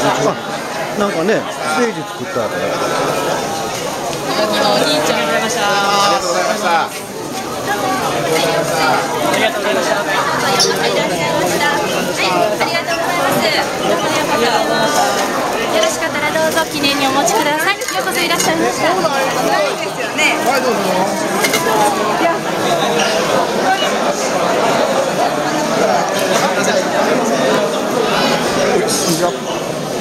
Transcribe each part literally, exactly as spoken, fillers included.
なんかね、ステージ作ったわけ。 お兄ちゃんありがとうございました。ありがとうございました。ありがとうございました。はい、ありがとうございます。よろしかったらどうぞ記念にお持ちください。ようこそいらっしゃいました。ないですよね。はい、どうぞ。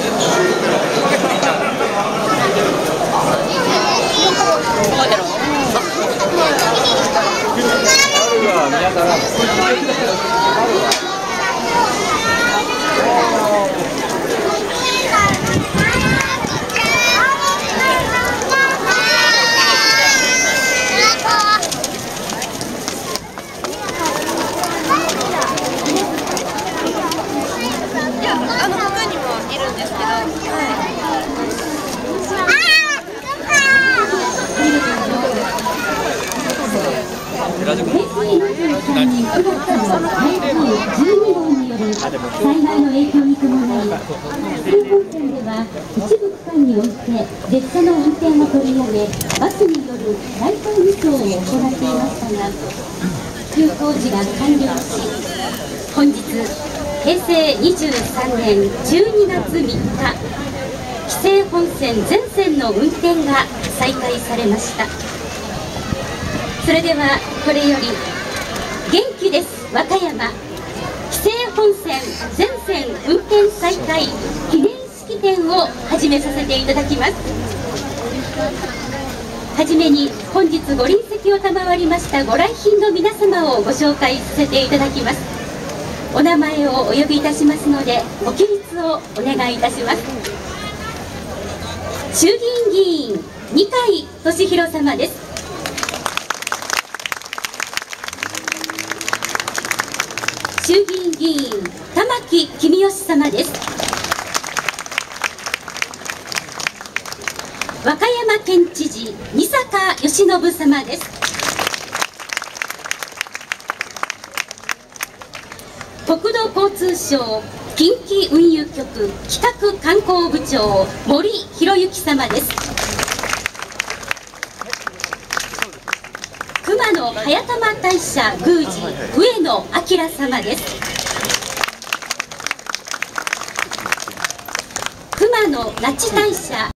災害の影響に伴い、西西本線では一部区間において列車の運転を取りやめ、バスによる代替輸送を行っていましたが、復旧工事が完了し、本日へいせいにじゅうさんねんじゅうにがつみっか、紀勢本線全線の運転が再開されました。それではこれより元気です和歌山紀勢本線全線運転再開記念式典を始めさせていただきます。はじめに本日ご臨席を賜りましたご来賓の皆様をご紹介させていただきます。お名前をお呼びいたしますのでご起立をお願いいたします。衆議院議員二階俊博様です。衆議院議員玉木公義様です。和歌山県知事仁坂義信様です。国土交通省近畿運輸局企画観光部長森博之様です。熊野早玉大社宮司上野明様です。熊野那智大社